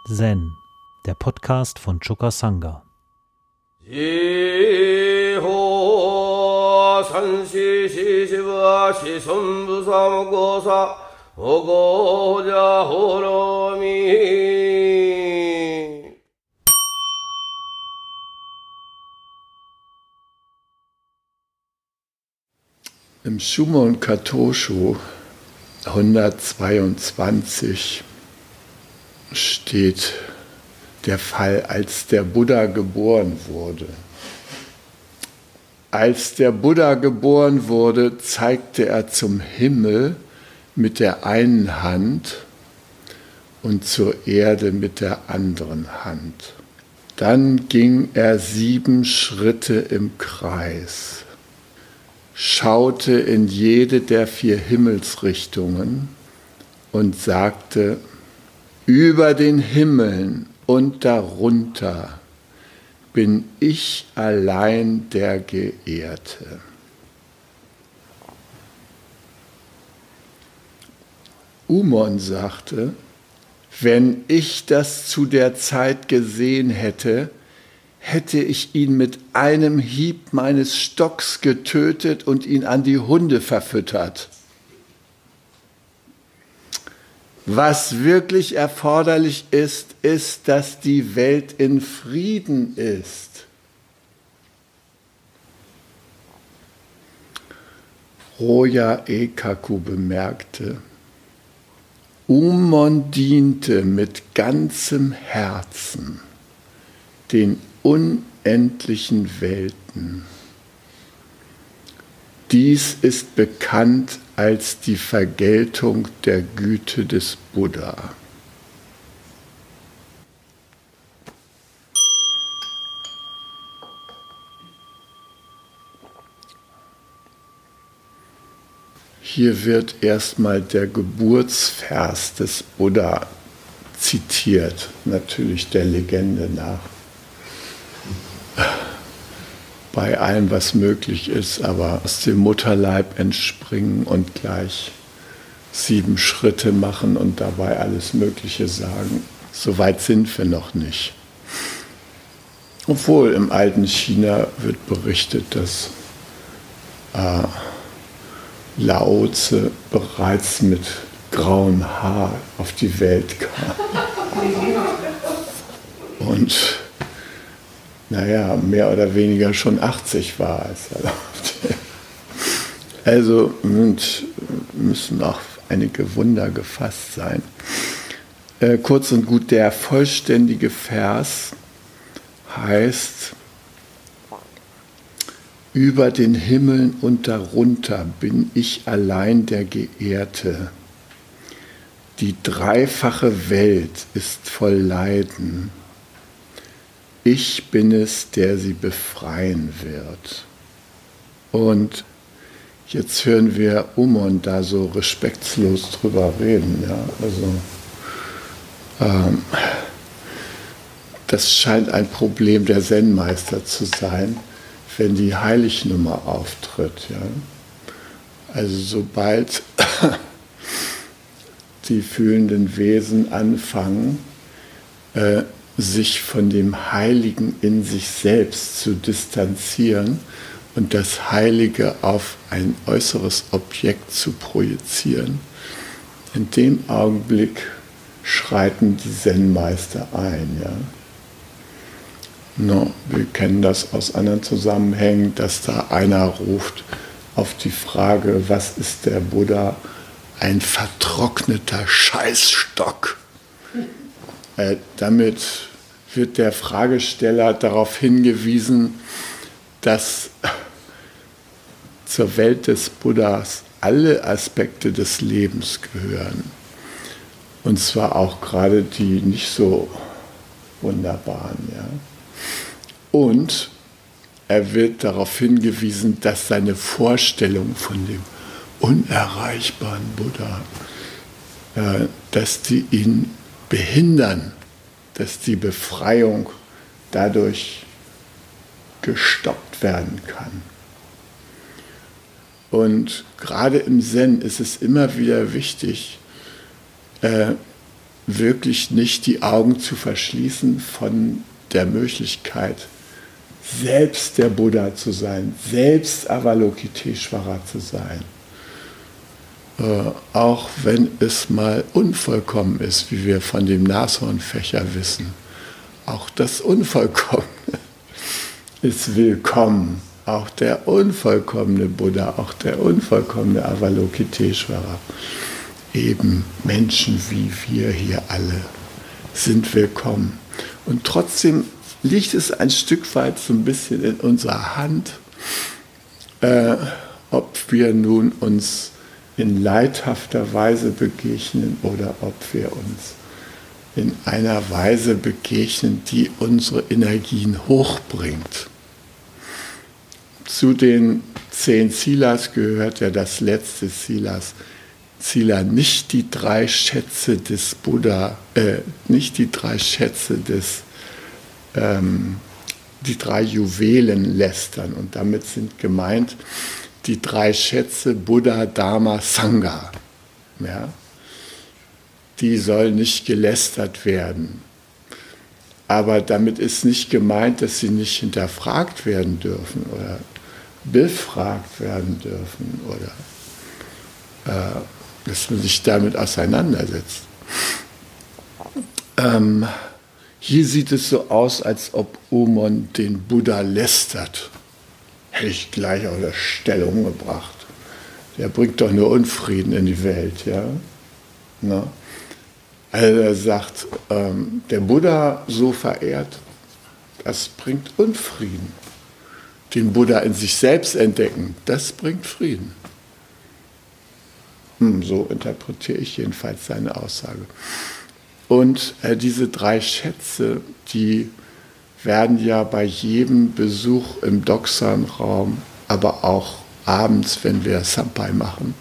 Zen, der Podcast von Choka Sangha. Im Shumon Katoshu 122 steht der Fall, als der Buddha geboren wurde. Als der Buddha geboren wurde, zeigte er zum Himmel mit der einen Hand und zur Erde mit der anderen Hand. Dann ging er 7 Schritte im Kreis, schaute in jede der 4 Himmelsrichtungen und sagte: Über den Himmeln und darunter bin ich allein der Geehrte. Umon sagte: Wenn ich das zu der Zeit gesehen hätte, hätte ich ihn mit einem Hieb meines Stocks getötet und ihn an die Hunde verfüttert. Was wirklich erforderlich ist, ist, dass die Welt in Frieden ist. Roya Ekaku bemerkte: Umon diente mit ganzem Herzen den unendlichen Welten. Dies ist bekannt als die Vergeltung der Güte des Buddha. Hier wird erstmal der Geburtsvers des Buddha zitiert, natürlich der Legende nach. Bei allem, was möglich ist, aber aus dem Mutterleib entspringen und gleich 7 Schritte machen und dabei alles Mögliche sagen. So weit sind wir noch nicht. Obwohl im alten China wird berichtet, dass Lao Tse bereits mit grauem Haar auf die Welt kam. Und mehr oder weniger schon 80 war, als er lebte. Also müssen auch einige Wunder gefasst sein. Kurz und gut, der vollständige Vers heißt: Über den Himmeln und darunter bin ich allein der Geehrte. Die dreifache Welt ist voll Leiden. Ich bin es, der sie befreien wird. Und jetzt hören wir Umon da so respektlos drüber reden. Ja? Also, das scheint ein Problem der Zen-Meister zu sein, wenn die Heilignummer auftritt. Ja? Also sobald die fühlenden Wesen anfangen, sich von dem Heiligen in sich selbst zu distanzieren und das Heilige auf ein äußeres Objekt zu projizieren, in dem Augenblick schreiten die Zen-Meister ein. Ja? Wir kennen das aus anderen Zusammenhängen, dass da einer ruft auf die Frage: Was ist der Buddha? Ein vertrockneter Scheißstock. Damit wird der Fragesteller darauf hingewiesen, dass zur Welt des Buddhas alle Aspekte des Lebens gehören. Und zwar auch gerade die nicht so wunderbaren. Ja. Und er wird darauf hingewiesen, dass seine Vorstellung von dem unerreichbaren Buddha, dass die ihn behindern, dass die Befreiung dadurch gestoppt werden kann. Und gerade im Zen ist es immer wieder wichtig, wirklich nicht die Augen zu verschließen von der Möglichkeit, selbst der Buddha zu sein, selbst Avalokiteshvara zu sein. Auch wenn es mal unvollkommen ist, wie wir von dem Nashornfächer wissen. Auch das Unvollkommene ist willkommen. Auch der unvollkommene Buddha, auch der unvollkommene Avalokiteshvara, eben Menschen wie wir hier alle, sind willkommen. Und trotzdem liegt es ein Stück weit so ein bisschen in unserer Hand, ob wir nun uns in leidhafter Weise begegnen oder ob wir uns in einer Weise begegnen, die unsere Energien hochbringt. Zu den 10 Silas gehört ja das letzte Sila, nicht die 3 Schätze des Buddha, nicht die 3 Schätze die 3 Juwelen lästern. Und damit sind gemeint die 3 Schätze Buddha, Dharma, Sangha. Ja? Die sollen nicht gelästert werden. Aber damit ist nicht gemeint, dass sie nicht hinterfragt werden dürfen oder befragt werden dürfen oder dass man sich damit auseinandersetzt. Hier sieht es so aus, als ob Umon den Buddha lästert. Hätte ich gleich aus der Stellung gebracht. Der bringt doch nur Unfrieden in die Welt. Ja? Na? Also er sagt, der Buddha so verehrt, das bringt Unfrieden. Den Buddha in sich selbst entdecken, das bringt Frieden. So interpretiere ich jedenfalls seine Aussage. Und diese 3 Schätze, die werden ja bei jedem Besuch im Doksan-Raum, aber auch abends, wenn wir Sampai machen,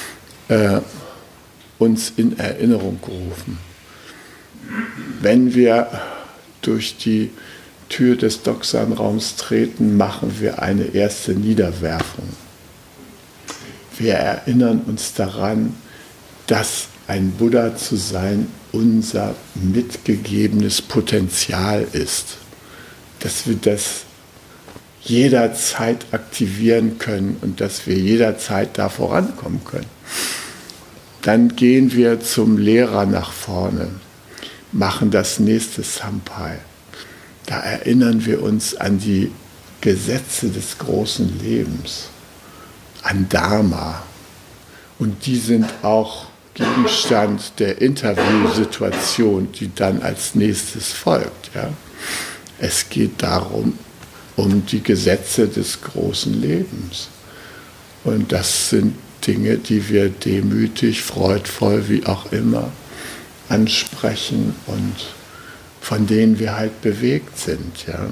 uns in Erinnerung gerufen. Wenn wir durch die Tür des Doksan-Raums treten, machen wir eine erste Niederwerfung. Wir erinnern uns daran, dass ein Buddha zu sein unser mitgegebenes Potenzial ist, dass wir das jederzeit aktivieren können und dass wir jederzeit da vorankommen können. Dann gehen wir zum Lehrer nach vorne, machen das nächste Sampai. Da erinnern wir uns an die Gesetze des großen Lebens, an Dharma. Und die sind auch Gegenstand der Interviewsituation, die dann als nächstes folgt. Ja? Es geht darum, um die Gesetze des großen Lebens. Und das sind Dinge, die wir demütig, freudvoll, wie auch immer, ansprechen und von denen wir halt bewegt sind. Ja?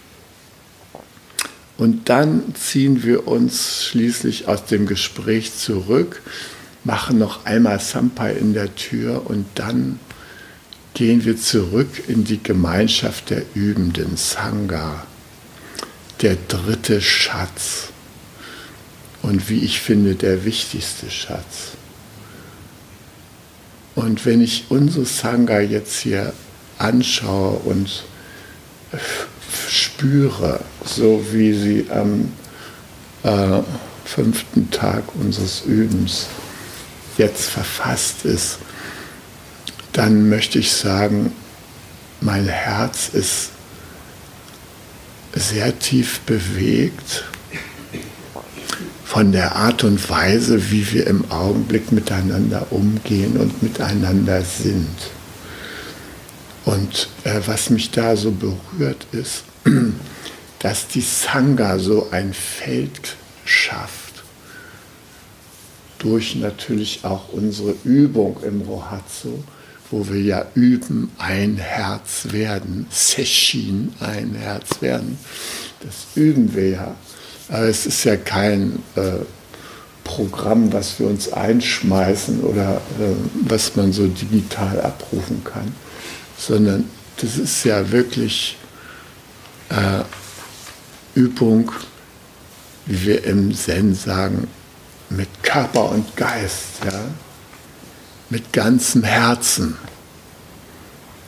Und dann ziehen wir uns schließlich aus dem Gespräch zurück, machen noch einmal Sampai in der Tür und dann gehen wir zurück in die Gemeinschaft der Übenden, Sangha, der 3. Schatz und wie ich finde, der wichtigste Schatz. Und wenn ich unsere Sangha jetzt hier anschaue und spüre, so wie sie am 5. Tag unseres Übens jetzt verfasst ist, dann möchte ich sagen, mein Herz ist sehr tief bewegt von der Art und Weise, wie wir im Augenblick miteinander umgehen und miteinander sind. Und was mich da so berührt ist, dass die Sangha so ein Feld schafft, durch natürlich auch unsere Übung im Rohatsu, wo wir ja üben, ein Herz werden, Sesshin, ein Herz werden. Das üben wir ja. Aber es ist ja kein Programm, was wir uns einschmeißen oder was man so digital abrufen kann, sondern das ist ja wirklich Übung, wie wir im Zen sagen, mit Körper und Geist, ja? Mit ganzem Herzen.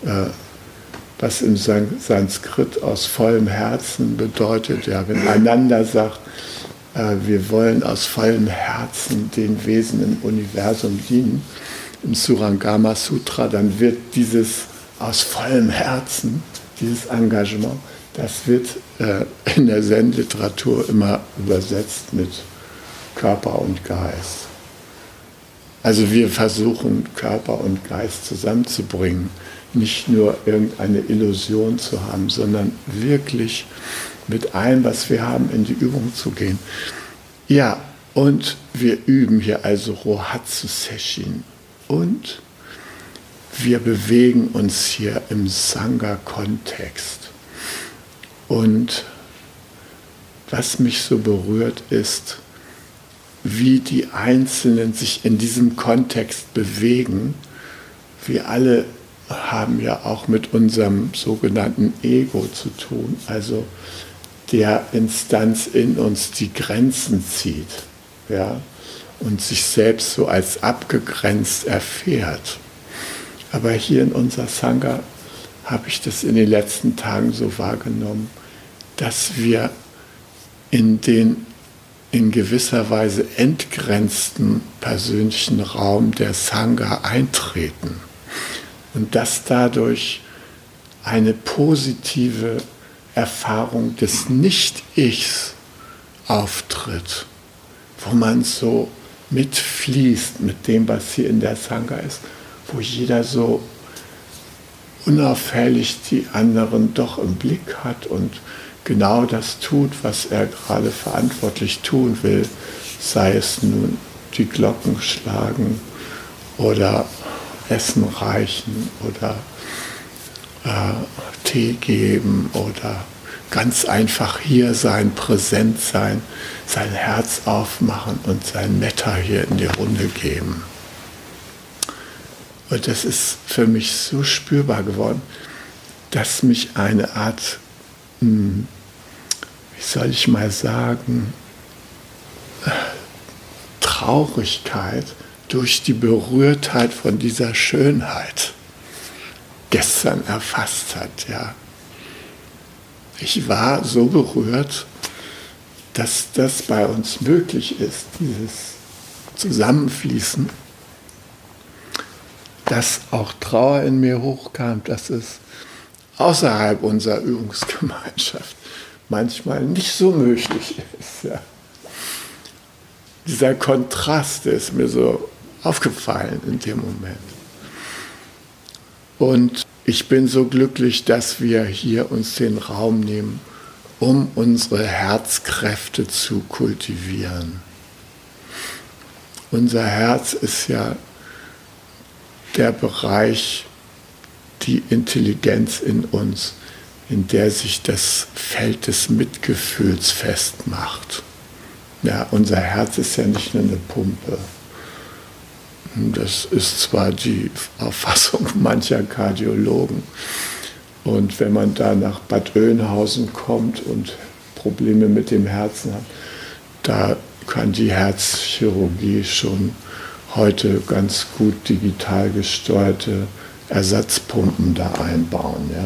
was im Sanskrit aus vollem Herzen bedeutet. Ja, wenn Ananda sagt, wir wollen aus vollem Herzen den Wesen im Universum dienen, im Surangama Sutra, dann wird dieses aus vollem Herzen, dieses Engagement, das wird in der Zen-Literatur immer übersetzt mit Körper und Geist. Also wir versuchen, Körper und Geist zusammenzubringen, nicht nur irgendeine Illusion zu haben, sondern wirklich mit allem, was wir haben, in die Übung zu gehen. Ja, und wir üben hier also Rohatsu Sesshin und wir bewegen uns hier im Sangha-Kontext. Und was mich so berührt ist, wie die Einzelnen sich in diesem Kontext bewegen. Wir alle haben ja auch mit unserem sogenannten Ego zu tun, also der Instanz in uns, die Grenzen zieht, ja, und sich selbst so als abgegrenzt erfährt. Aber hier in unserer Sangha habe ich das in den letzten Tagen so wahrgenommen, dass wir in den in gewisser Weise entgrenzten persönlichen Raum der Sangha eintreten und dass dadurch eine positive Erfahrung des Nicht-Ichs auftritt, wo man so mitfließt mit dem, was hier in der Sangha ist, wo jeder so unauffällig die anderen doch im Blick hat und genau das tut, was er gerade verantwortlich tun will, sei es nun die Glocken schlagen oder Essen reichen oder Tee geben oder ganz einfach hier sein, präsent sein, sein Herz aufmachen und sein Metta hier in die Runde geben. Und das ist für mich so spürbar geworden, dass mich eine Art, wie soll ich mal sagen, Traurigkeit durch die Berührtheit von dieser Schönheit gestern erfasst hat. Ja. Ich war so berührt, dass das bei uns möglich ist, dieses Zusammenfließen, dass auch Trauer in mir hochkam, dass es außerhalb unserer Übungsgemeinschaft manchmal nicht so möglich ist. Ja. Dieser Kontrast ist mir so aufgefallen in dem Moment. Und ich bin so glücklich, dass wir hier uns den Raum nehmen, um unsere Herzkräfte zu kultivieren. Unser Herz ist ja der Bereich, die Intelligenz in uns, in der sich das Feld des Mitgefühls festmacht. Ja, unser Herz ist ja nicht nur eine Pumpe. Das ist zwar die Auffassung mancher Kardiologen. Und wenn man da nach Bad Oeynhausen kommt und Probleme mit dem Herzen hat, da kann die Herzchirurgie schon heute ganz gut digital gesteuerte Ersatzpumpen da einbauen. Ja.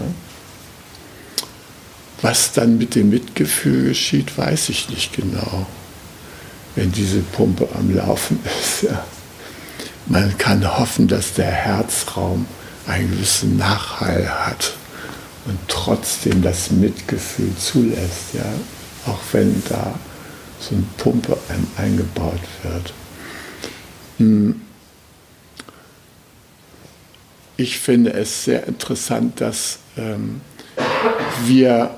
Was dann mit dem Mitgefühl geschieht, weiß ich nicht genau, wenn diese Pumpe am Laufen ist. Ja. Man kann hoffen, dass der Herzraum einen gewissen Nachhall hat und trotzdem das Mitgefühl zulässt, ja, auch wenn da so eine Pumpe eingebaut wird. Ich finde es sehr interessant, dass wir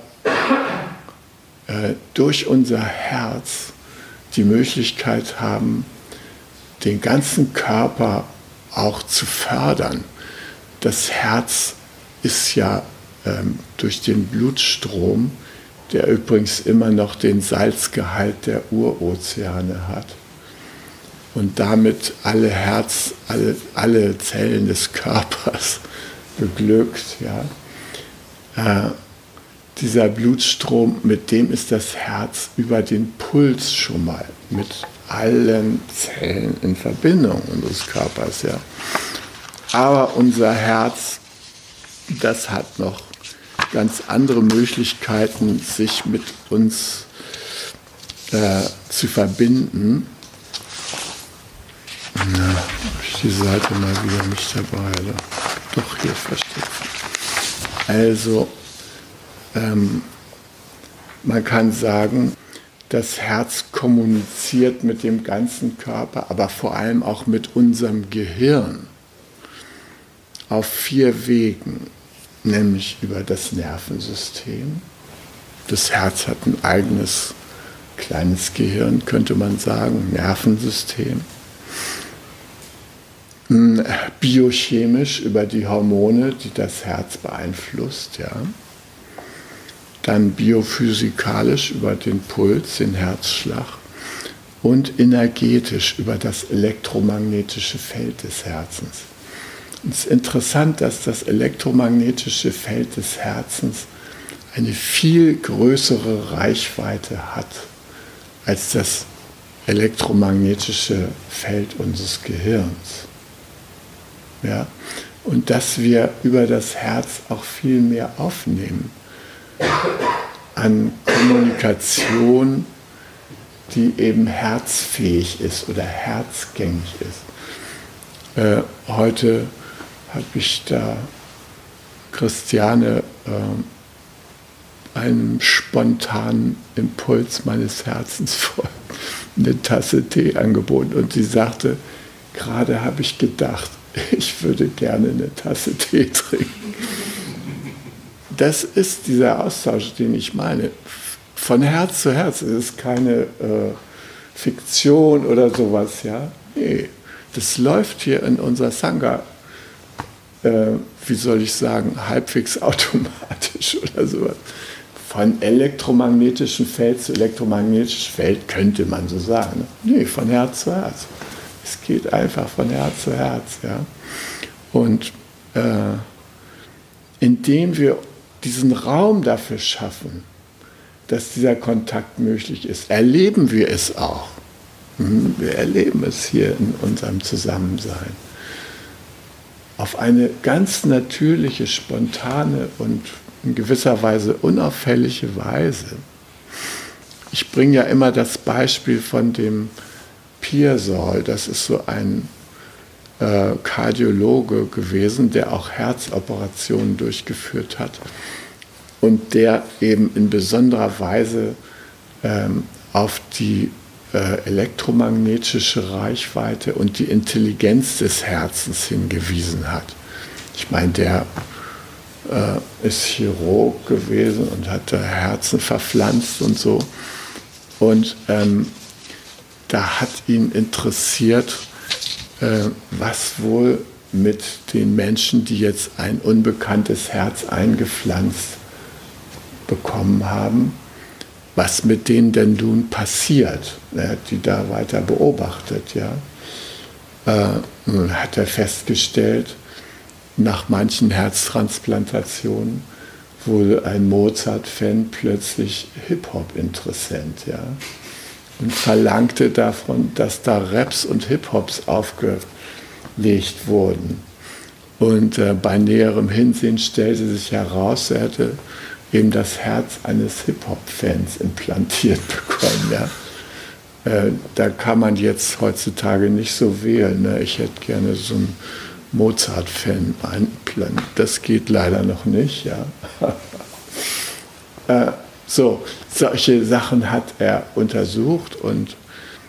durch unser Herz die Möglichkeit haben, den ganzen Körper auch zu fördern. Das Herz ist ja durch den Blutstrom, der übrigens immer noch den Salzgehalt der Urozeane hat und damit alle Zellen des Körpers beglückt. Ja. Dieser Blutstrom, mit dem ist das Herz über den Puls schon mal mit allen Zellen in Verbindung unseres Körpers. Ja. Aber unser Herz das hat noch ganz andere Möglichkeiten, sich mit uns zu verbinden. Na, habe ich die Seite mal wieder nicht dabei, oder? Doch, hier versteckt. Also, man kann sagen, das Herz kommuniziert mit dem ganzen Körper, aber vor allem auch mit unserem Gehirn auf 4 Wegen, nämlich über das Nervensystem. Das Herz hat ein eigenes kleines Gehirn, könnte man sagen, Nervensystem. Biochemisch über die Hormone, die das Herz beeinflusst, ja. Dann biophysikalisch über den Puls, den Herzschlag und energetisch über das elektromagnetische Feld des Herzens. Und es ist interessant, dass das elektromagnetische Feld des Herzens eine viel größere Reichweite hat als das elektromagnetische Feld unseres Gehirns. Ja? Und dass wir über das Herz auch viel mehr aufnehmen an Kommunikation, die eben herzfähig ist oder herzgängig ist. Heute habe ich da Christiane einem spontanen Impuls meines Herzens folgend eine Tasse Tee angeboten und sie sagte, gerade habe ich gedacht, ich würde gerne eine Tasse Tee trinken. Das ist dieser Austausch, den ich meine. Von Herz zu Herz. Es ist keine Fiktion oder sowas. Ja? Nee, das läuft hier in unserer Sangha, wie soll ich sagen, halbwegs automatisch oder sowas. Von elektromagnetischem Feld zu elektromagnetischem Feld könnte man so sagen. Nee, von Herz zu Herz. Es geht einfach von Herz zu Herz. Ja? Und indem wir diesen Raum dafür schaffen, dass dieser Kontakt möglich ist, erleben wir es auch. Wir erleben es hier in unserem Zusammensein. Auf eine ganz natürliche, spontane und in gewisser Weise unauffällige Weise. Ich bringe ja immer das Beispiel von dem Pearsall, das ist so ein Kardiologe gewesen, der auch Herzoperationen durchgeführt hat und der eben in besonderer Weise auf die elektromagnetische Reichweite und die Intelligenz des Herzens hingewiesen hat. Ich meine, der ist Chirurg gewesen und hatte Herzen verpflanzt und so. Und da hat ihn interessiert, was wohl mit den Menschen, die jetzt ein unbekanntes Herz eingepflanzt bekommen haben, was mit denen denn nun passiert. Er hat die da weiter beobachtet. Ja. Nun hat er festgestellt, nach manchen Herztransplantationen wohl ein Mozart-Fan plötzlich Hip-Hop-Interessent. Ja. Und verlangte davon, dass da Raps und Hip-Hops aufgelegt wurden. Und bei näherem Hinsehen stellte sich heraus, er hätte eben das Herz eines Hip-Hop-Fans implantiert bekommen. Ja. Da kann man jetzt heutzutage nicht so wählen. Ne? Ich hätte gerne so einen Mozart-Fan einplantiert. Das geht leider noch nicht. Ja. So, solche Sachen hat er untersucht und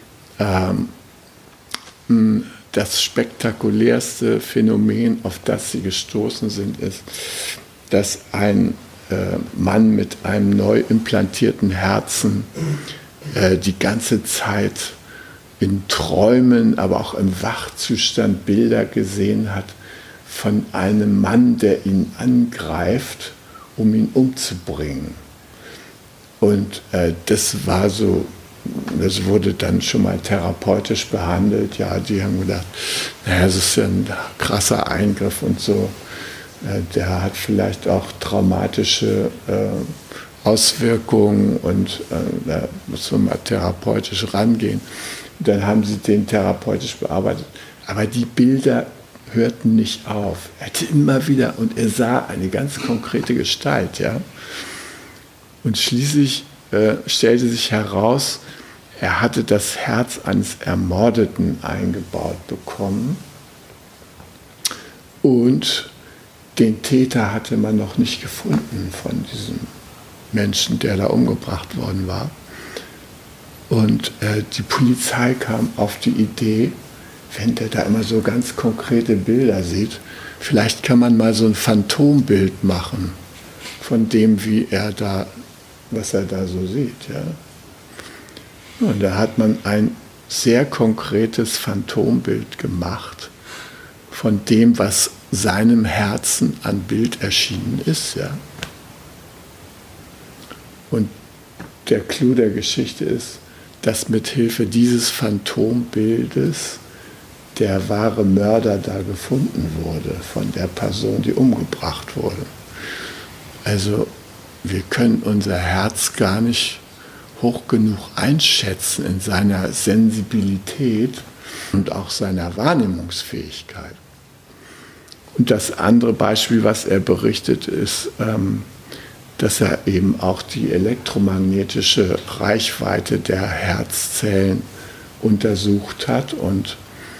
das spektakulärste Phänomen, auf das sie gestoßen sind, ist, dass ein Mann mit einem neu implantierten Herzen die ganze Zeit in Träumen, aber auch im Wachzustand Bilder gesehen hat von einem Mann, der ihn angreift, um ihn umzubringen. Und das war so, das wurde dann schon mal therapeutisch behandelt. Ja, die haben gedacht, naja, das ist ja ein krasser Eingriff und so. Der hat vielleicht auch traumatische Auswirkungen und da muss man mal therapeutisch rangehen. Dann haben sie den therapeutisch bearbeitet. Aber die Bilder hörten nicht auf. Er hatte immer wieder, und er sah eine ganz konkrete Gestalt, ja. Und schließlich stellte sich heraus, er hatte das Herz eines Ermordeten eingebaut bekommen und den Täter hatte man noch nicht gefunden von diesem Menschen, der da umgebracht worden war. Und die Polizei kam auf die Idee, wenn der da immer so ganz konkrete Bilder sieht, vielleicht kann man mal so ein Phantombild machen von dem, was er da so sieht. Ja. Und da hat man ein sehr konkretes Phantombild gemacht von dem, was seinem Herzen an Bild erschienen ist. Ja. Und der Clou der Geschichte ist, dass mithilfe dieses Phantombildes der wahre Mörder da gefunden wurde von der Person, die umgebracht wurde. Also wir können unser Herz gar nicht hoch genug einschätzen in seiner Sensibilität und auch seiner Wahrnehmungsfähigkeit. Und das andere Beispiel, was er berichtet, ist, dass er eben auch die elektromagnetische Reichweite der Herzzellen untersucht hat. Und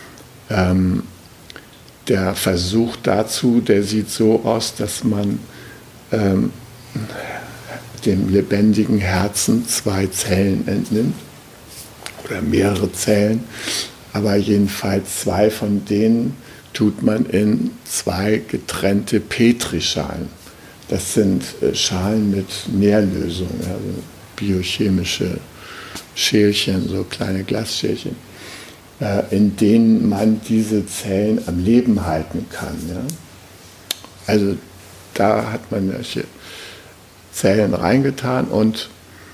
der Versuch dazu, der sieht so aus, dass man dem lebendigen Herzen 2 Zellen entnimmt oder mehrere Zellen, aber jedenfalls 2 von denen tut man in 2 getrennte Petrischalen. Das sind Schalen mit Nährlösung, also biochemische Schälchen, so kleine Glasschälchen, in denen man diese Zellen am Leben halten kann. Ja? Also da hat man solche Zellen reingetan und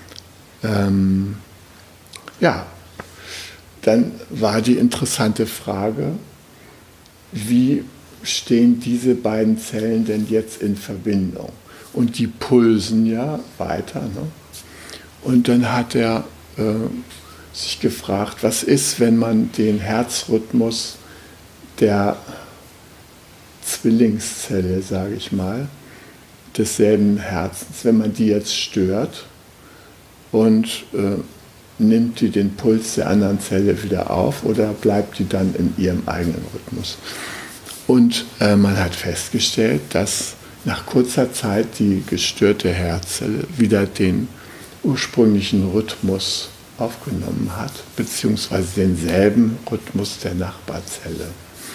dann war die interessante Frage, wie stehen diese beiden Zellen denn jetzt in Verbindung? Und die pulsen ja weiter. Ne? Und dann hat er sich gefragt, was ist, wenn man den Herzrhythmus der Zwillingszelle, sage ich mal, desselben Herzens, wenn man die jetzt stört und nimmt die den Puls der anderen Zelle wieder auf oder bleibt die dann in ihrem eigenen Rhythmus? Und man hat festgestellt, dass nach kurzer Zeit die gestörte Herzzelle wieder den ursprünglichen Rhythmus aufgenommen hat, beziehungsweise denselben Rhythmus der Nachbarzelle.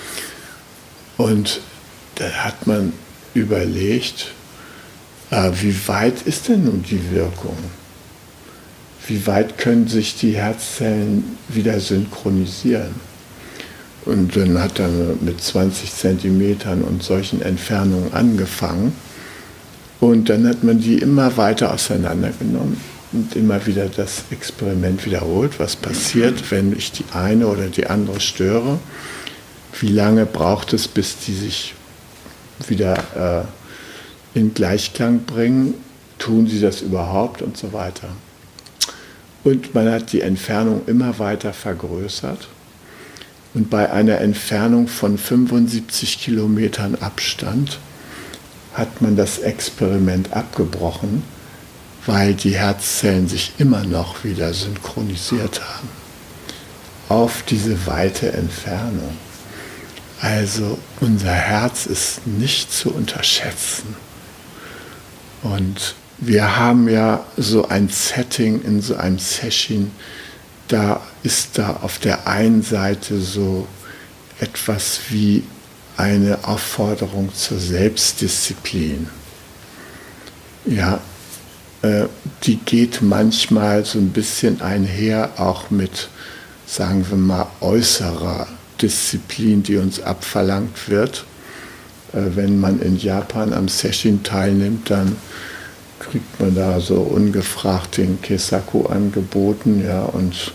Und da hat man überlegt, wie weit ist denn nun die Wirkung? Wie weit können sich die Herzzellen wieder synchronisieren? Und dann hat er mit 20 Zentimetern und solchen Entfernungen angefangen. Und dann hat man die immer weiter auseinandergenommen und immer wieder das Experiment wiederholt. Was passiert, wenn ich die eine oder die andere störe? Wie lange braucht es, bis die sich wieder in Gleichklang bringen? Tun sie das überhaupt und so weiter? Und man hat die Entfernung immer weiter vergrößert. Und bei einer Entfernung von 75 Kilometern Abstand hat man das Experiment abgebrochen, weil die Herzzellen sich immer noch wieder synchronisiert haben. Auf diese weite Entfernung. Also unser Herz ist nicht zu unterschätzen. Und wir haben ja so ein Setting in so einem Session, da ist da auf der einen Seite so etwas wie eine Aufforderung zur Selbstdisziplin. Ja, die geht manchmal so ein bisschen einher, auch mit, sagen wir mal, äußerer Disziplin, die uns abverlangt wird. Wenn man in Japan am Sesshin teilnimmt, dann kriegt man da so ungefragt den Keisaku angeboten, ja, und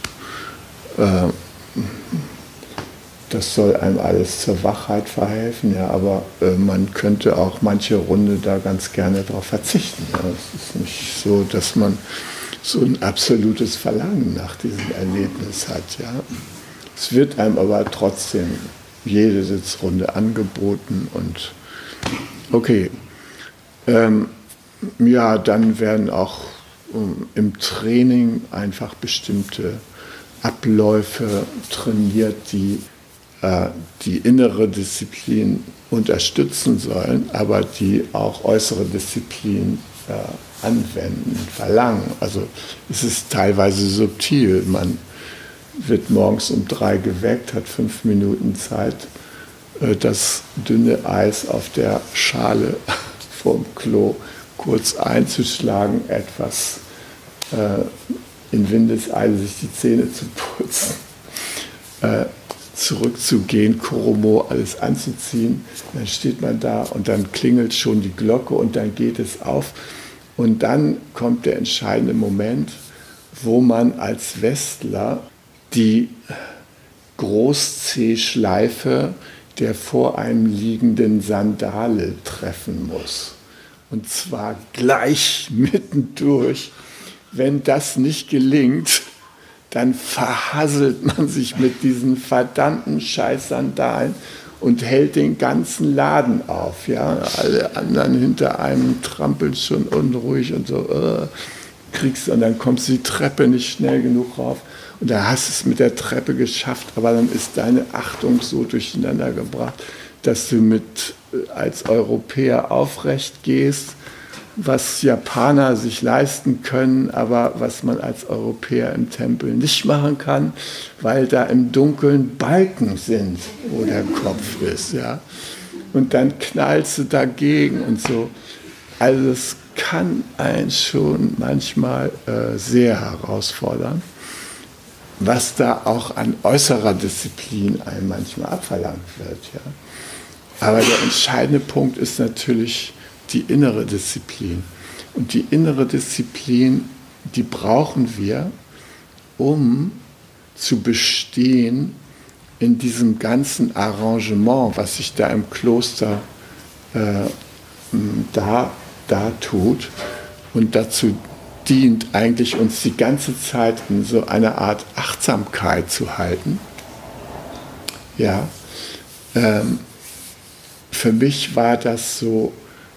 das soll einem alles zur Wachheit verhelfen, ja, aber man könnte auch manche Runde da ganz gerne darauf verzichten. Ja. Es ist nicht so, dass man so ein absolutes Verlangen nach diesem Erlebnis hat. Ja. Es wird einem aber trotzdem jede Sitzrunde angeboten und okay. Ja, dann werden auch im Training einfach bestimmte Abläufe trainiert, die die innere Disziplin unterstützen sollen, aber die auch äußere Disziplin anwenden, verlangen. Also es ist teilweise subtil. Man wird morgens um 3 geweckt, hat 5 Minuten Zeit, das dünne Eis auf der Schale vorm Klo kurz einzuschlagen, etwas in Windeseile sich die Zähne zu putzen, zurückzugehen, Koromo, alles anzuziehen. Dann steht man da und dann klingelt schon die Glocke und dann geht es auf. Und dann kommt der entscheidende Moment, wo man als Westler die Groß-C-Schleife der vor einem liegenden Sandale treffen muss. Und zwar gleich mittendurch. Wenn das nicht gelingt, dann verhasselt man sich mit diesen verdammten Scheiß-Sandalen und hält den ganzen Laden auf. Ja? Alle anderen hinter einem trampeln schon unruhig und so. Und dann kommst du die Treppe nicht schnell genug rauf. Und da hast du es mit der Treppe geschafft, aber dann ist deine Achtung so durcheinander gebracht, dass du als Europäer aufrecht gehst, was Japaner sich leisten können, aber was man als Europäer im Tempel nicht machen kann, weil da im Dunkeln Balken sind, wo der Kopf ist. Ja? Und dann knallst du dagegen und so. Also es kann einen schon manchmal sehr herausfordern, was da auch an äußerer Disziplin einem manchmal abverlangt wird. Ja? Aber der entscheidende Punkt ist natürlich die innere Disziplin. Und die innere Disziplin, die brauchen wir, um zu bestehen in diesem ganzen Arrangement, was sich da im Kloster da tut. Und dazu dient eigentlich, uns die ganze Zeit in so einer Art Achtsamkeit zu halten. Ja, für mich war das so,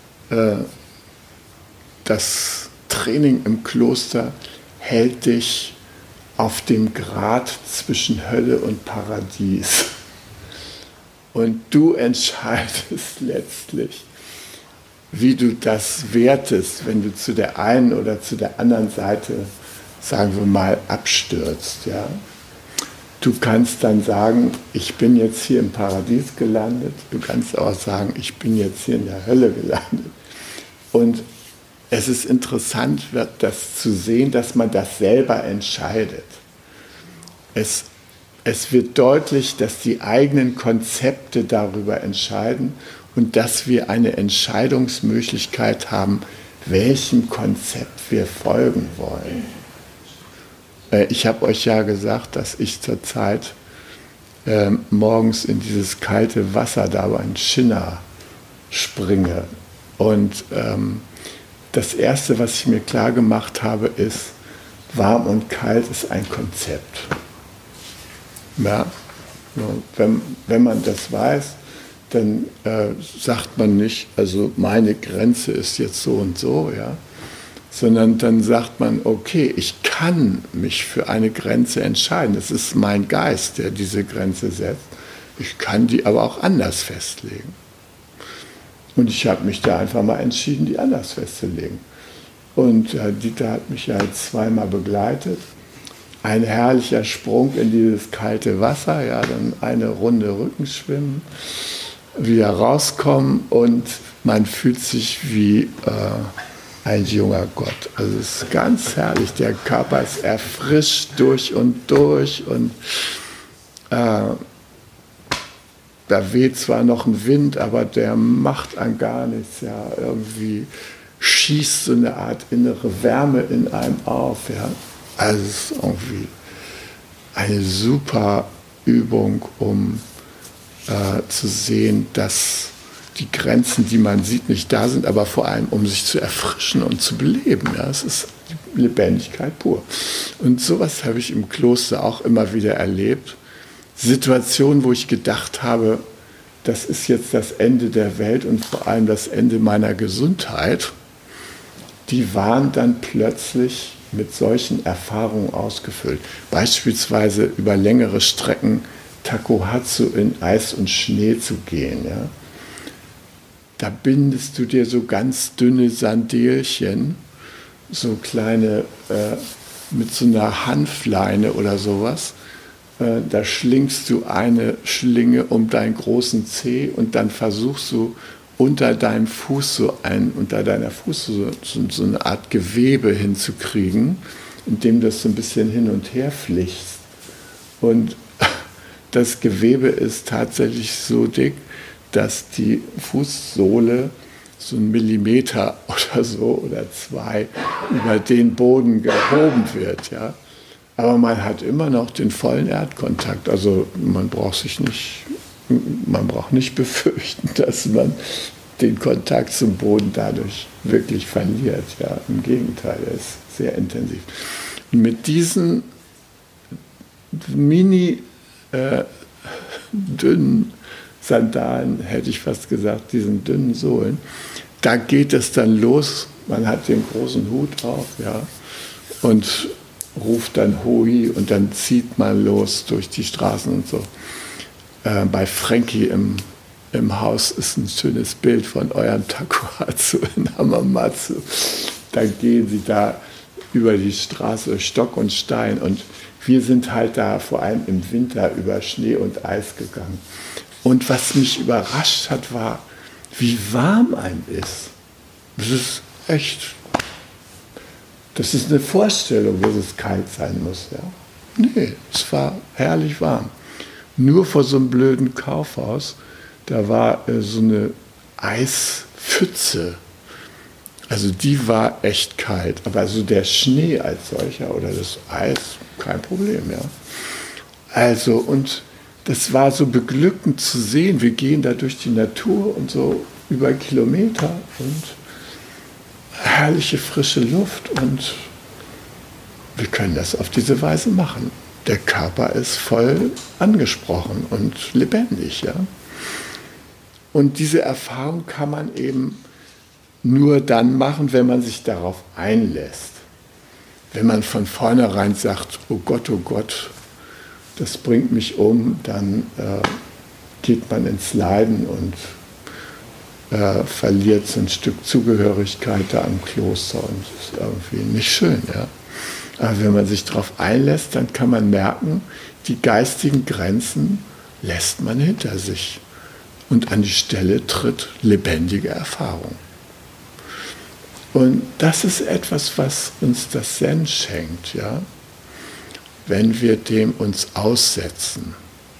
das Training im Kloster hält dich auf dem Grat zwischen Hölle und Paradies. Und du entscheidest letztlich, wie du das wertest, wenn du zu der einen oder zu der anderen Seite, sagen wir mal, abstürzt. Ja? Du kannst dann sagen, ich bin jetzt hier im Paradies gelandet. Du kannst auch sagen, ich bin jetzt hier in der Hölle gelandet. Und es ist interessant, das zu sehen, dass man das selber entscheidet. Es wird deutlich, dass die eigenen Konzepte darüber entscheiden und dass wir eine Entscheidungsmöglichkeit haben, welchem Konzept wir folgen wollen. Ich habe euch ja gesagt, dass ich zurzeit morgens in dieses kalte Wasser da beim Chinna springe. Und das Erste, was ich mir klar gemacht habe, ist, warm und kalt ist ein Konzept. Ja? Wenn man das weiß, dann sagt man nicht, also meine Grenze ist jetzt so und so, ja? Sondern dann sagt man, okay, ich kann mich für eine Grenze entscheiden. Es ist mein Geist, der diese Grenze setzt. Ich kann die aber auch anders festlegen. Und ich habe mich da einfach mal entschieden, die anders festzulegen. Und Dieter hat mich ja jetzt zweimal begleitet. Ein herrlicher Sprung in dieses kalte Wasser, ja, dann eine Runde Rückenschwimmen, wieder rauskommen und man fühlt sich wie ein junger Gott. Also es ist ganz herrlich, der Körper ist erfrischt durch und da weht zwar noch ein Wind, aber der macht an gar nichts. Ja. Irgendwie schießt so eine Art innere Wärme in einem auf. Ja. Also es ist irgendwie eine super Übung, um zu sehen, dass die Grenzen, die man sieht, nicht da sind, aber vor allem, um sich zu erfrischen und zu beleben. Ja. Es ist Lebendigkeit pur. Und sowas habe ich im Kloster auch immer wieder erlebt. Situationen, wo ich gedacht habe, das ist jetzt das Ende der Welt und vor allem das Ende meiner Gesundheit, die waren dann plötzlich mit solchen Erfahrungen ausgefüllt. Beispielsweise über längere Strecken Takuhatsu in Eis und Schnee zu gehen. Ja? Da bindest du dir so ganz dünne Sandelchen, so kleine, mit so einer Hanfleine oder sowas. Da schlingst du eine Schlinge um deinen großen Zeh und dann versuchst du unter deinem Fuß unter deiner Fuß so eine Art Gewebe hinzukriegen, indem du das so ein bisschen hin und her flichst. Und das Gewebe ist tatsächlich so dick, dass die Fußsohle so 1 Millimeter oder so oder 2 über den Boden gehoben wird. Ja? Aber man hat immer noch den vollen Erdkontakt. Also man braucht nicht befürchten, dass man den Kontakt zum Boden dadurch wirklich verliert. Ja? Im Gegenteil, er ist sehr intensiv. Und mit diesen dünnen Sandalen, hätte ich fast gesagt, diesen dünnen Sohlen, da geht es dann los. Man hat den großen Hut auf, ja, und ruft dann Hui und dann zieht man los durch die Straßen und so. Bei Frankie im Haus ist ein schönes Bild von eurem Takuhatsu in Hamamatsu. Da gehen sie da über die Straße, Stock und Stein. Und wir sind halt da vor allem im Winter über Schnee und Eis gegangen. Und was mich überrascht hat, war, wie warm einem ist. Das ist echt, das ist eine Vorstellung, dass es kalt sein muss. Ja? Nee, es war herrlich warm. Nur vor so einem blöden Kaufhaus, da war so eine Eispfütze. Also die war echt kalt. Aber so der Schnee als solcher oder das Eis, kein Problem. Ja? Also, und das war so beglückend zu sehen. Wir gehen da durch die Natur und so über Kilometer und herrliche frische Luft und wir können das auf diese Weise machen. Der Körper ist voll angesprochen und lebendig. Ja? Und diese Erfahrung kann man eben nur dann machen, wenn man sich darauf einlässt. Wenn man von vornherein sagt, oh Gott, das bringt mich um, dann geht man ins Leiden und verliert so ein Stück Zugehörigkeit da am Kloster und das ist irgendwie nicht schön. Ja? Aber wenn man sich darauf einlässt, dann kann man merken, die geistigen Grenzen lässt man hinter sich und an die Stelle tritt lebendige Erfahrung. Und das ist etwas, was uns das Zen schenkt, ja? Wenn wir dem uns aussetzen.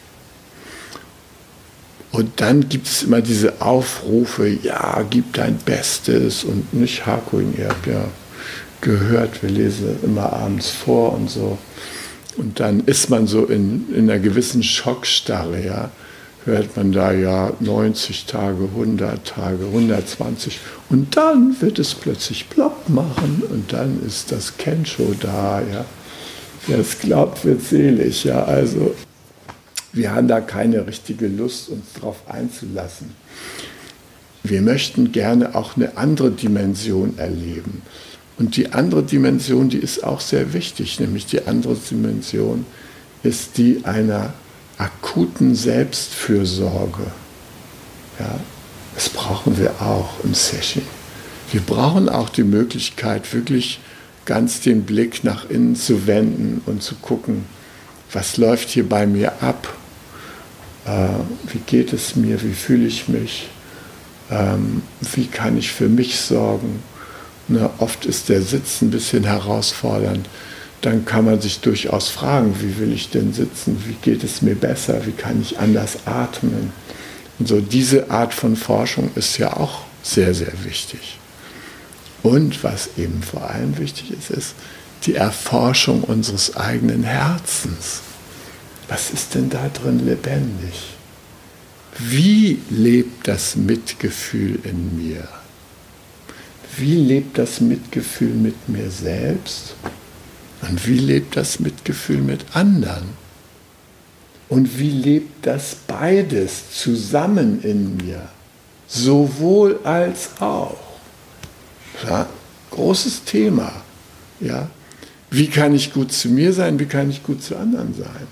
Und dann gibt es immer diese Aufrufe, ja, gib dein Bestes und nicht Hakuin, ihr habt ja gehört, wir lesen immer abends vor und so. Und dann ist man so in einer gewissen Schockstarre, ja. Hört man da ja 90 Tage, 100 Tage, 120 und dann wird es plötzlich plopp machen und dann ist das Kensho da, ja. Wer es glaubt, wird selig, ja. Also wir haben da keine richtige Lust, uns darauf einzulassen. Wir möchten gerne auch eine andere Dimension erleben. Und die andere Dimension, die ist auch sehr wichtig, nämlich die andere Dimension ist die einer akuten Selbstfürsorge. Ja, das brauchen wir auch im Sesshin. Wir brauchen auch die Möglichkeit, wirklich ganz den Blick nach innen zu wenden und zu gucken, was läuft hier bei mir ab? Wie geht es mir? Wie fühle ich mich? Wie kann ich für mich sorgen? Na, oft ist der Sitz ein bisschen herausfordernd. Dann kann man sich durchaus fragen, wie will ich denn sitzen? Wie geht es mir besser? Wie kann ich anders atmen? Und so diese Art von Forschung ist ja auch sehr, sehr wichtig. Und was eben vor allem wichtig ist, ist die Erforschung unseres eigenen Herzens. Was ist denn da drin lebendig? Wie lebt das Mitgefühl in mir? Wie lebt das Mitgefühl mit mir selbst? Und wie lebt das Mitgefühl mit anderen? Und wie lebt das beides zusammen in mir? Sowohl als auch. Ja, großes Thema. Ja? Wie kann ich gut zu mir sein? Wie kann ich gut zu anderen sein?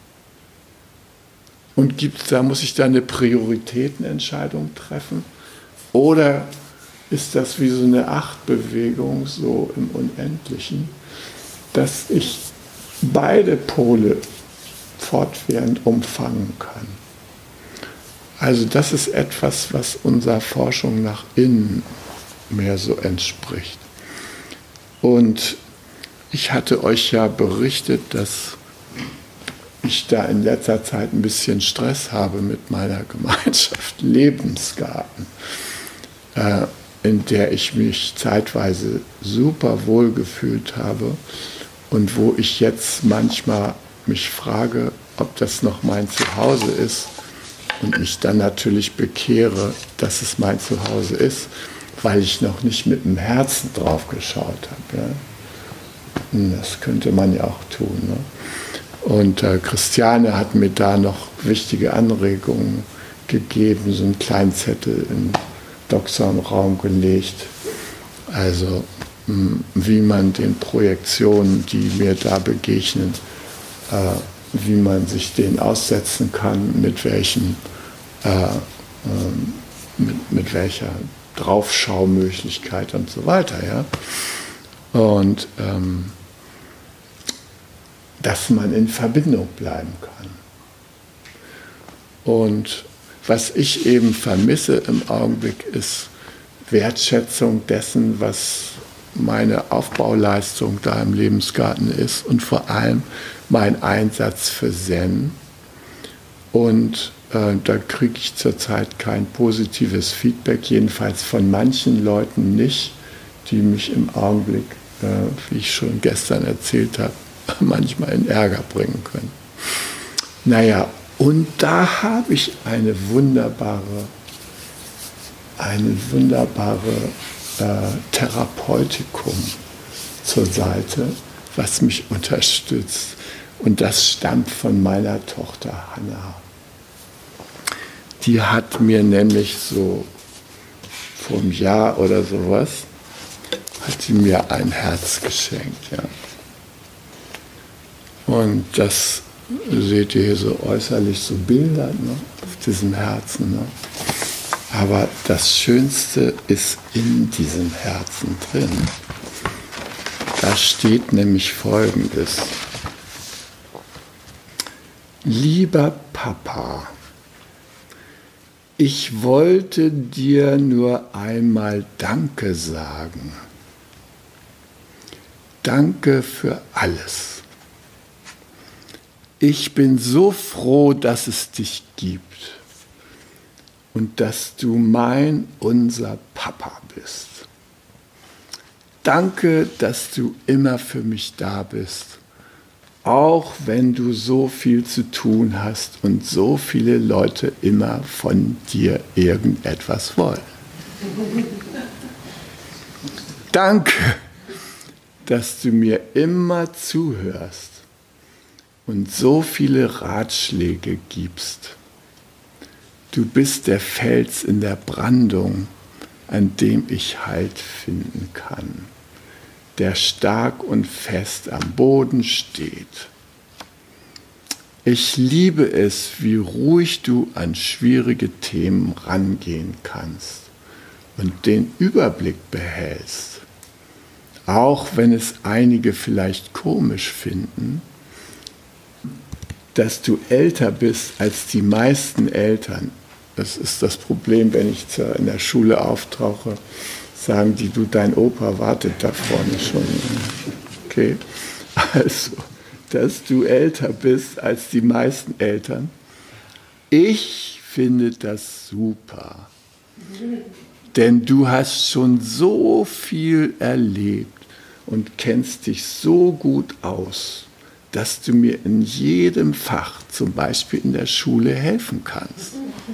Und muss ich da eine Prioritätenentscheidung treffen? Oder ist das wie so eine Achtbewegung, so im Unendlichen, dass ich beide Pole fortwährend umfangen kann? Also das ist etwas, was unserer Forschung nach innen mehr so entspricht. Und ich hatte euch ja berichtet, dass ich da in letzter Zeit ein bisschen Stress habe mit meiner Gemeinschaft Lebensgarten, in der ich mich zeitweise super wohl gefühlt habe und wo ich jetzt manchmal mich frage, ob das noch mein Zuhause ist und mich dann natürlich bekehre, dass es mein Zuhause ist, weil ich noch nicht mit dem Herzen drauf geschaut habe. Ja? Das könnte man ja auch tun. Ne? Und Christiane hat mir da noch wichtige Anregungen gegeben, so einen kleinen Zettel im Doxon-Raum gelegt. Also wie man den Projektionen, die mir da begegnen, wie man sich denen aussetzen kann, mit welcher Draufschaumöglichkeit und so weiter. Ja? Und dass man in Verbindung bleiben kann. Und was ich eben vermisse im Augenblick ist Wertschätzung dessen, was meine Aufbauleistung da im Lebensgarten ist und vor allem mein Einsatz für Zen. Und da kriege ich zurzeit kein positives Feedback, jedenfalls von manchen Leuten nicht, die mich im Augenblick, wie ich schon gestern erzählt habe, manchmal in Ärger bringen können. Naja, und da habe ich eine wunderbare Therapeutikum zur Seite, was mich unterstützt. Und das stammt von meiner Tochter Hanna. Die hat mir nämlich so vor einem Jahr oder sowas, hat sie mir ein Herz geschenkt. Ja. Und das seht ihr hier so äußerlich, so Bilder, ne, auf diesem Herzen. Ne. Aber das Schönste ist in diesem Herzen drin. Da steht nämlich Folgendes. Lieber Papa, ich wollte dir nur einmal Danke sagen. Danke für alles. Ich bin so froh, dass es dich gibt und dass du unser Papa bist. Danke, dass du immer für mich da bist, auch wenn du so viel zu tun hast und so viele Leute immer von dir irgendetwas wollen. Danke, dass du mir immer zuhörst und so viele Ratschläge gibst. Du bist der Fels in der Brandung, an dem ich Halt finden kann, der stark und fest am Boden steht. Ich liebe es, wie ruhig du an schwierige Themen rangehen kannst und den Überblick behältst. Auch wenn es einige vielleicht komisch finden, dass du älter bist als die meisten Eltern. Das ist das Problem, wenn ich in der Schule auftauche, sagen die, du, dein Opa wartet da vorne schon. Okay, also, dass du älter bist als die meisten Eltern. Ich finde das super, denn du hast schon so viel erlebt und kennst dich so gut aus, dass du mir in jedem Fach, zum Beispiel in der Schule, helfen kannst.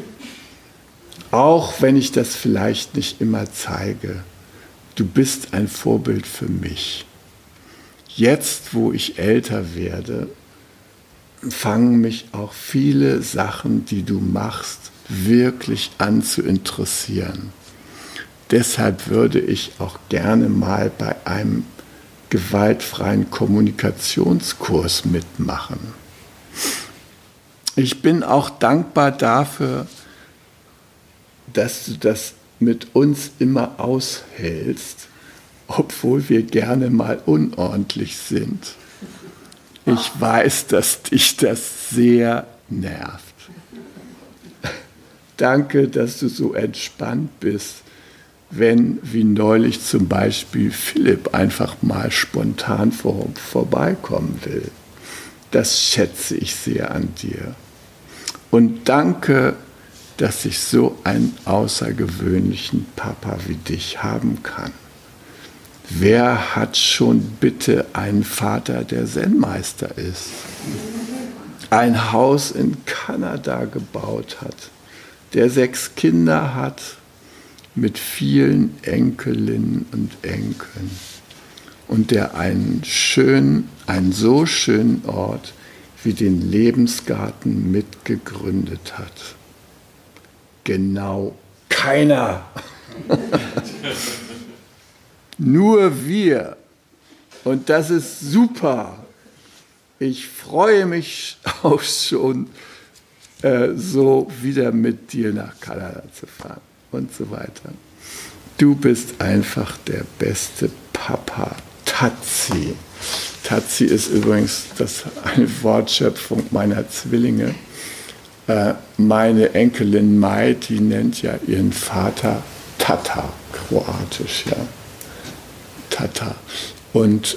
Auch wenn ich das vielleicht nicht immer zeige, du bist ein Vorbild für mich. Jetzt, wo ich älter werde, fangen mich auch viele Sachen, die du machst, wirklich an zu interessieren. Deshalb würde ich auch gerne mal bei einem gewaltfreien Kommunikationskurs mitmachen. Ich bin auch dankbar dafür, dass du das mit uns immer aushältst, obwohl wir gerne mal unordentlich sind. Ich weiß, dass dich das sehr nervt. Danke, dass du so entspannt bist, wenn, wie neulich zum Beispiel, Philipp einfach mal spontan vorbeikommen will. Das schätze ich sehr an dir. Und danke, dass ich so einen außergewöhnlichen Papa wie dich haben kann. Wer hat schon bitte einen Vater, der Zen-Meister ist, ein Haus in Kanada gebaut hat, der 6 Kinder hat mit vielen Enkelinnen und Enkeln und der einen so schönen Ort wie den Lebensgarten mitgegründet hat? Genau keiner. Nur wir. Und das ist super. Ich freue mich auch schon, so wieder mit dir nach Kanada zu fahren und so weiter. Du bist einfach der beste Papa. Tatsi. Tatsi ist übrigens eine Wortschöpfung meiner Zwillinge. Meine Enkelin Mai, die nennt ja ihren Vater Tata, kroatisch, ja. Tata. Und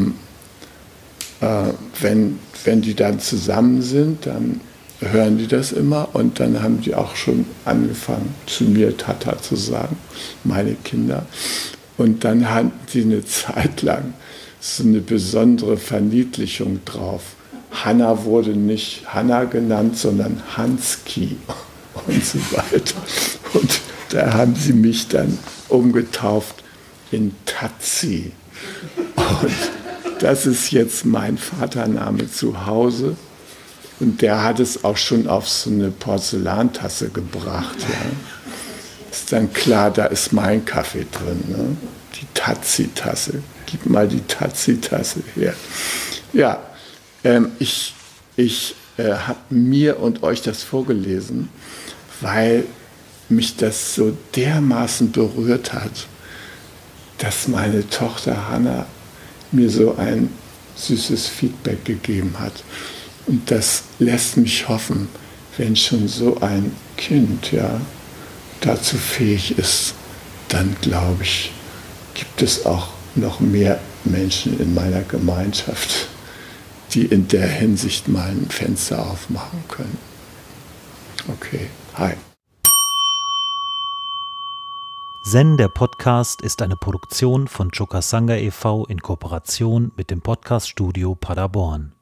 wenn die dann zusammen sind, dann hören die das immer und dann haben die auch schon angefangen, zu mir Tata zu sagen, meine Kinder. Und dann hatten sie eine Zeit lang so eine besondere Verniedlichung drauf. Hanna wurde nicht Hanna genannt, sondern Hanski und so weiter. Und da haben sie mich dann umgetauft in Tatsi. Und das ist jetzt mein Vatername zu Hause. Und der hat es auch schon auf so eine Porzellantasse gebracht. Ja. Ist dann klar, da ist mein Kaffee drin. Ne? Die Tatsi-Tasse. Gib mal die Tatsi-Tasse her. Ja, ich habe mir und euch das vorgelesen, weil mich das so dermaßen berührt hat, dass meine Tochter Hanna mir so ein süßes Feedback gegeben hat. Und das lässt mich hoffen, wenn schon so ein Kind dazu fähig ist, dann glaube ich, gibt es auch noch mehr Menschen in meiner Gemeinschaft, die in der Hinsicht mal ein Fenster aufmachen können. Okay, hi. Zen, der Podcast, ist eine Produktion von Chokasanga e.V. in Kooperation mit dem Podcaststudio Paderborn.